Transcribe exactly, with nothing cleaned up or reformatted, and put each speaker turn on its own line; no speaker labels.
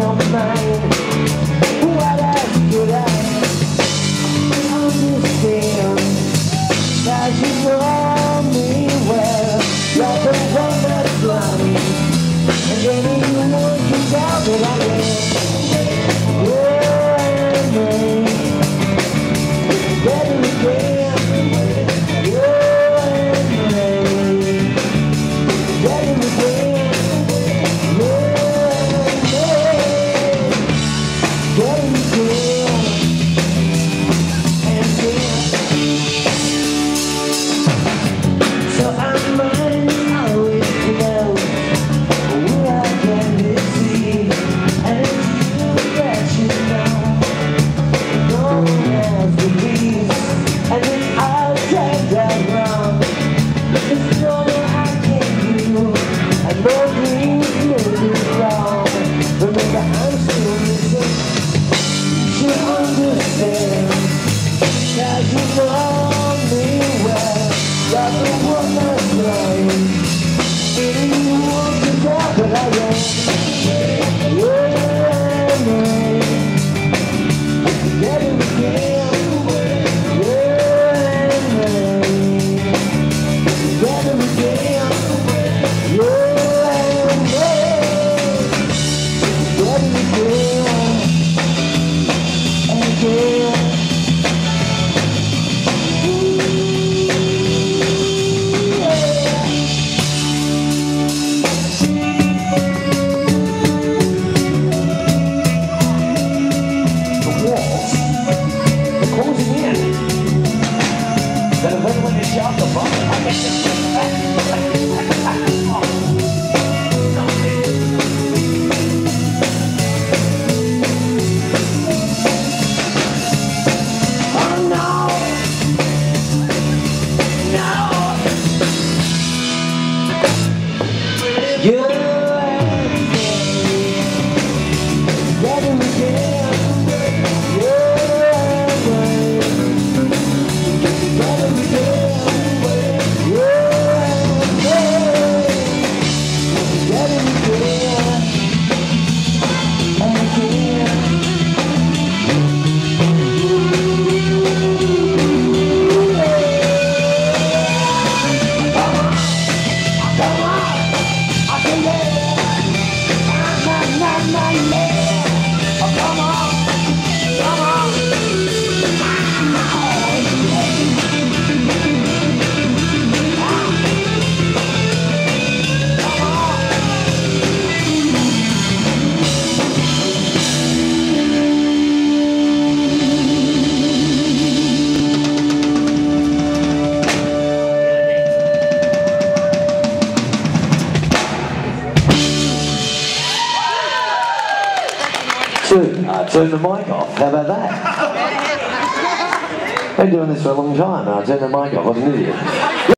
your mind. What else could I understand? Cause you know me well. You're the one that's blind, and anyone can tell that I am. Yeah, man. Better again. Yeah, man. Better again. Yeah, man. Better again. And again. So I'm mine always to know where I can see, and you that you know, no one else believes, and if I said that wrong, there's no way I can do, and no dreams made it wrong. Remember, I'm still missing, you understand, cause you know me well. You're the one that's lying. Anyone can tell that I am. Yeah, man. Get it again. Yeah, man. Get it again. Yeah, man. Get it again. And again.
Uh, turn the mic off. How about that? Been doing this for a long time. I turned the mic off. What an idiot.